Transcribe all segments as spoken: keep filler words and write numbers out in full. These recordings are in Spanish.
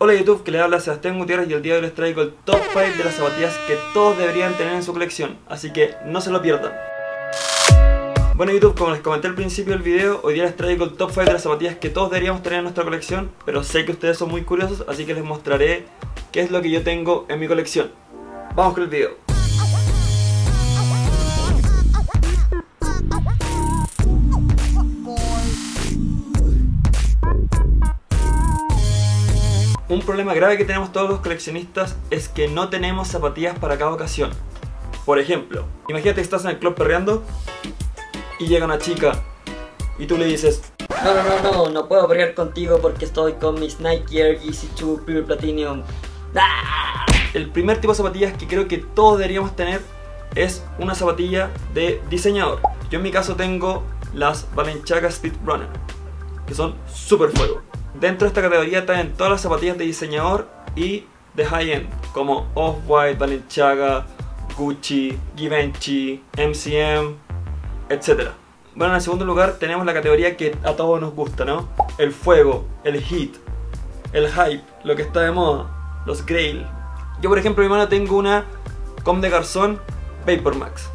Hola YouTube, que les habla Sebastián Gutiérrez y el día de hoy les traigo el top cinco de las zapatillas que todos deberían tener en su colección, así que no se lo pierdan. Bueno YouTube, como les comenté al principio del video, hoy día les traigo el top cinco de las zapatillas que todos deberíamos tener en nuestra colección, pero sé que ustedes son muy curiosos, así que les mostraré qué es lo que yo tengo en mi colección. Vamos con el video. Un problema grave que tenemos todos los coleccionistas es que no tenemos zapatillas para cada ocasión. Por ejemplo, imagínate que estás en el club perreando y llega una chica y tú le dices: No, no, no, no, no puedo perrear contigo porque estoy con mis Nike Air Yeezy dos Pure Platinum. ¡Ah! El primer tipo de zapatillas que creo que todos deberíamos tener es una zapatilla de diseñador. Yo en mi caso tengo las Balenciaga Speedrunner, que son super fuego. Dentro de esta categoría están todas las zapatillas de diseñador y de high-end, como Off-White, Balenciaga, Gucci, Givenchy, M C M, etcétera. Bueno, en el segundo lugar tenemos la categoría que a todos nos gusta, ¿no? El fuego, el hit, el hype, lo que está de moda, los grail. Yo por ejemplo, mi mano tengo una Comme des Garçons Vapor Max.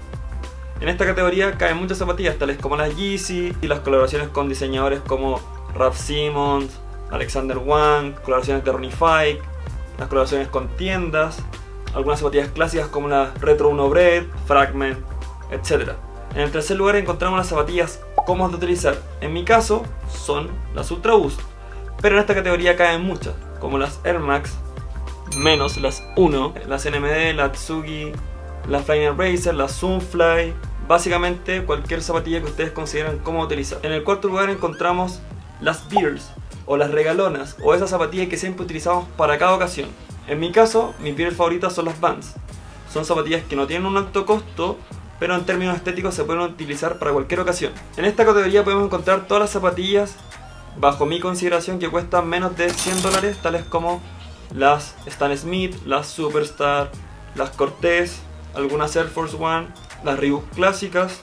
En esta categoría caen muchas zapatillas tales como las Yeezy y las colaboraciones con diseñadores como Raf Simons, Alexander Wang, colaboraciones de Ronnie Fike, las colaboraciones con tiendas, algunas zapatillas clásicas como las Retro uno Bread, Fragment, etcétera. En el tercer lugar encontramos las zapatillas cómodas de utilizar. En mi caso son las Ultra Boost, pero en esta categoría caen muchas, como las Air Max, menos las Uno, las N M D, la Tsugi, la Flyknit Racer, la Zoomfly, básicamente cualquier zapatilla que ustedes consideran cómoda utilizar. En el cuarto lugar encontramos las Beers o las regalonas, o esas zapatillas que siempre utilizamos para cada ocasión. En mi caso, mis Beers favoritas son las Vans. Son zapatillas que no tienen un alto costo, pero en términos estéticos se pueden utilizar para cualquier ocasión. En esta categoría podemos encontrar todas las zapatillas, bajo mi consideración, que cuestan menos de cien dólares, tales como las Stan Smith, las Superstar, las Cortez, algunas Air Force One, las Reebok clásicas,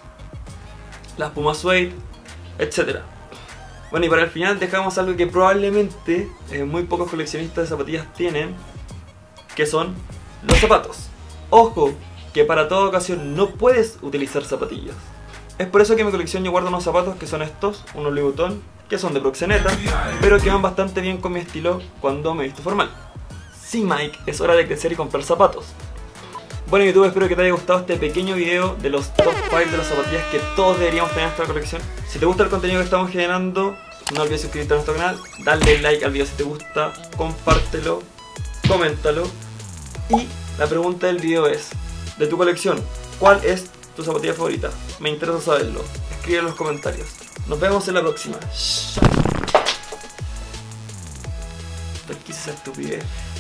las Puma Suede, etcétera. Bueno, y para el final dejamos algo que probablemente eh, muy pocos coleccionistas de zapatillas tienen, que son los zapatos. Ojo, que para toda ocasión no puedes utilizar zapatillas. Es por eso que en mi colección yo guardo unos zapatos que son estos, unos Louis Vuitton, que son de proxeneta, pero que van bastante bien con mi estilo cuando me visto formal. Sí, Mike, es hora de crecer y comprar zapatos. Bueno YouTube, espero que te haya gustado este pequeño video de los top cinco de las zapatillas que todos deberíamos tener en nuestra colección. Si te gusta el contenido que estamos generando, no olvides suscribirte a nuestro canal, darle like al video si te gusta, compártelo, coméntalo. Y la pregunta del video es: de tu colección, ¿cuál es tu zapatilla favorita? Me interesa saberlo, escribe en los comentarios. Nos vemos en la próxima. Esto quise esa estupidez.